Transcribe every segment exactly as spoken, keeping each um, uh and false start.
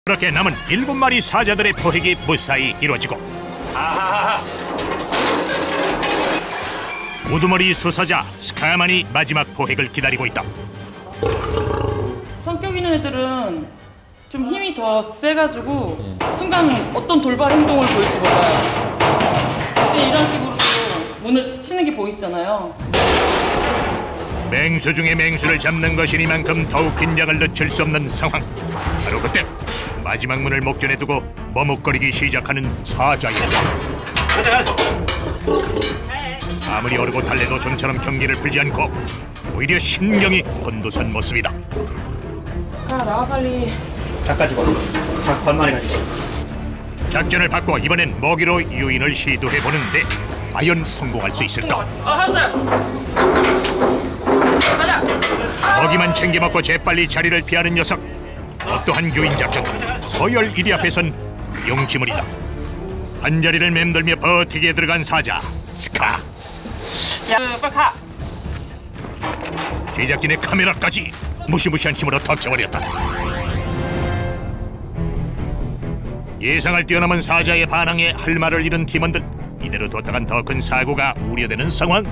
그렇게 남은 일곱 마리 사자들의 포획이 무사히 이루어지고 아하하하. 우두머리 수사자 스카만이 마지막 포획을 기다리고 있다. 성격 있는 애들은 좀 힘이 더 세가지고 순간 어떤 돌발 행동을 보일지 몰라요. 근데 이런 식으로 문을 치는 게 보이시잖아요. 맹수 중에 맹수를 잡는 것이니만큼 더욱 긴장을 늦출 수 없는 상황. 바로 그때 마지막 문을 목전에 두고 머뭇거리기 시작하는 사자의 왕. 아무리 어르고 달래도 좀처럼 경기를 풀지 않고 오히려 신경이 곤두선 모습이다. 아, 나와 빨리. 작까지 봐. 작 반만에 가지고. 작전을 바꿔 이번엔 먹이로 유인을 시도해보는데 과연 성공할 수 있을까? 아, 알았어요. 가자. 먹이만 챙겨 먹고 재빨리 자리를 피하는 녀석. 어떠한 유인 작전 서열 일 위 앞에선 용지물이다. 한 자리를 맴돌며 버티게 들어간 사자 스카. 야, 빨리 가. 제작진의 카메라까지 무시무시한 힘으로 덮쳐버렸다. 예상을 뛰어넘은 사자의 반항에 할 말을 잃은 팀원들. 이대로 뒀다간 더 큰 사고가 우려되는 상황.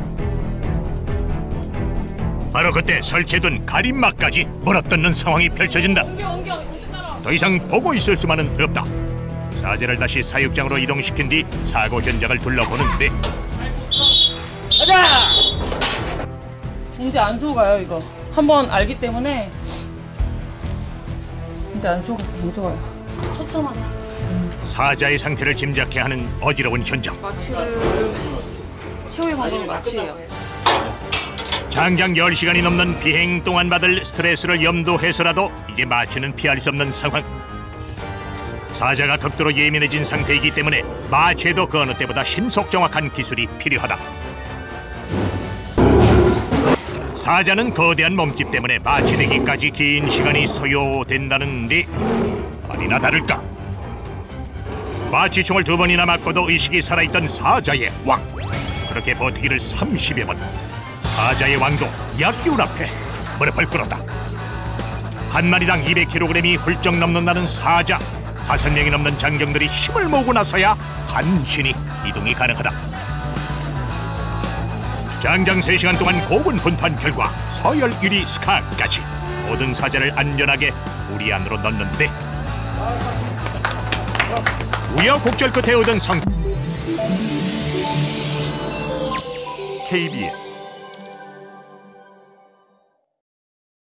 바로 그때 설치해둔 가림막까지 물어뜯는 상황이 펼쳐진다. 더 이상 보고 있을 수만은 없다. 사자를 다시 사육장으로 이동시킨 뒤 사고 현장을 둘러보는데 가자! 이제 안 속아요, 이거. 한번 알기 때문에 이제 안 속아, 안 속아요. 처참하다. 사자의 상태를 짐작해야 하는 어지러운 현장. 마취를 최후의 방법은 마취예요. 장장 열 시간이 넘는 비행 동안 받을 스트레스를 염두해서라도 이제 마취는 피할 수 없는 상황. 사자가 극도로 예민해진 상태이기 때문에 마취에도 그 어느 때보다 신속 정확한 기술이 필요하다. 사자는 거대한 몸집 때문에 마취되기까지 긴 시간이 소요된다는데 아니나 다를까 마취총을 두 번이나 맞고도 의식이 살아있던 사자의 왕. 그렇게 버티기를 삼십여 번. 사자의 왕도 약기운 앞에 무릎을 꿇었다. 한 마리당 이백 킬로그램이 훌쩍 넘는다는 사자. 다섯 명이 넘는 장병들이 힘을 모으고 나서야 한신이 이동이 가능하다. 장장 세 시간 동안 고군분투한 결과 서열 일 위 스카까지 모든 사자를 안전하게 우리 안으로 넣는데 우여곡절 끝에 얻은 성 케이비에스